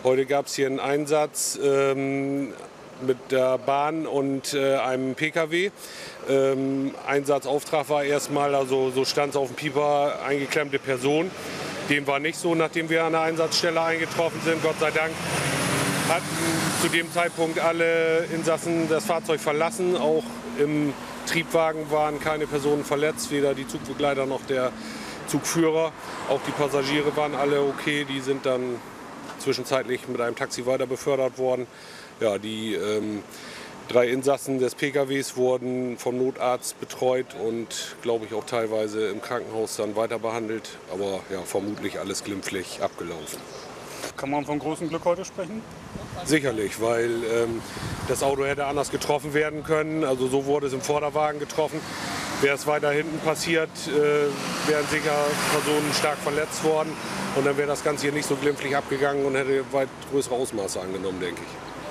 Heute gab es hier einen Einsatz mit der Bahn und einem Pkw. Einsatzauftrag war erstmal, also so stand es auf dem Pieper, eingeklemmte Person. Dem war nicht so, nachdem wir an der Einsatzstelle eingetroffen sind. Gott sei Dank hatten zu dem Zeitpunkt alle Insassen das Fahrzeug verlassen. Auch im Triebwagen waren keine Personen verletzt, weder die Zugbegleiter noch der Zugführer. Auch die Passagiere waren alle okay. Die sind dann zwischenzeitlich mit einem Taxi weiter befördert worden. Ja, die 3 Insassen des PKWs wurden vom Notarzt betreut und, glaube ich, auch teilweise im Krankenhaus dann weiter behandelt. Aber ja, vermutlich alles glimpflich abgelaufen. Kann man von großem Glück heute sprechen? Sicherlich, weil das Auto hätte anders getroffen werden können. Also so wurde es im Vorderwagen getroffen. Wäre es weiter hinten passiert, wären sicher Personen stark verletzt worden. Und dann wäre das Ganze hier nicht so glimpflich abgegangen und hätte weit größere Ausmaße angenommen, denke ich.